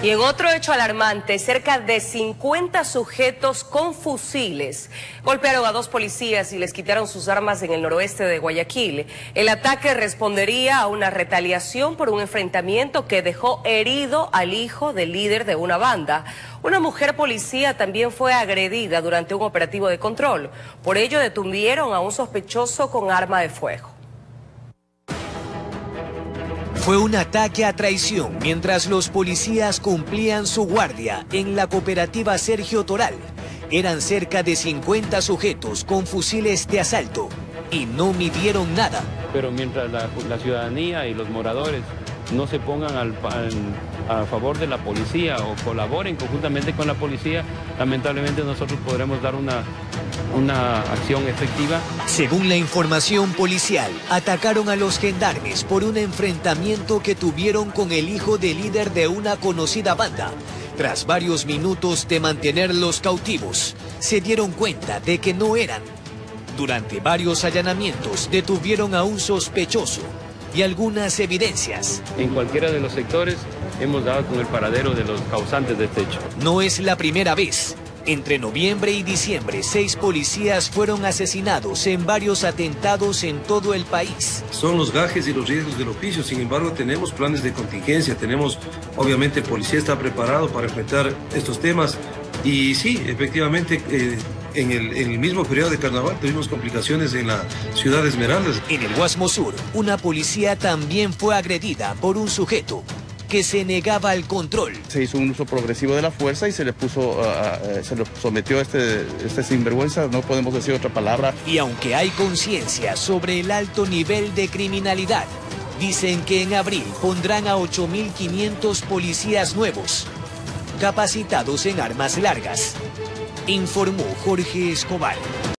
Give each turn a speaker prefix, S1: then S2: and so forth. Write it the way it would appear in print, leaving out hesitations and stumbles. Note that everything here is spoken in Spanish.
S1: Y en otro hecho alarmante, cerca de 50 sujetos con fusiles golpearon a 2 policías y les quitaron sus armas en el noroeste de Guayaquil. El ataque respondería a una retaliación por un enfrentamiento que dejó herido al hijo del líder de una banda. Una mujer policía también fue agredida durante un operativo de control. Por ello detuvieron a un sospechoso con arma de fuego.
S2: Fue un ataque a traición mientras los policías cumplían su guardia en la cooperativa Sergio Toral. Eran cerca de 50 sujetos con fusiles de asalto y no midieron nada.
S3: Pero mientras la ciudadanía y los moradores no se pongan a favor de la policía o colaboren conjuntamente con la policía, lamentablemente nosotros podremos dar una acción efectiva.
S2: Según la información policial, atacaron a los gendarmes por un enfrentamiento que tuvieron con el hijo del líder de una conocida banda. Tras varios minutos de mantenerlos cautivos, se dieron cuenta de que no eran. Durante varios allanamientos detuvieron a un sospechoso y algunas evidencias.
S3: En cualquiera de los sectores hemos dado con el paradero de los causantes de este hecho.
S2: No es la primera vez. Entre noviembre y diciembre, 6 policías fueron asesinados en varios atentados en todo el país.
S4: Son los gajes y los riesgos del oficio, sin embargo tenemos planes de contingencia, obviamente el policía está preparado para enfrentar estos temas y sí, efectivamente en el mismo periodo de carnaval tuvimos complicaciones en la ciudad de Esmeraldas.
S2: En el Guasmo Sur, una policía también fue agredida por un sujeto que se negaba al control.
S5: Se hizo un uso progresivo de la fuerza y se le sometió a este sinvergüenza, no podemos decir otra palabra.
S2: Y aunque hay conciencia sobre el alto nivel de criminalidad, dicen que en abril pondrán a 8.500 policías nuevos, capacitados en armas largas, informó Jorge Escobar.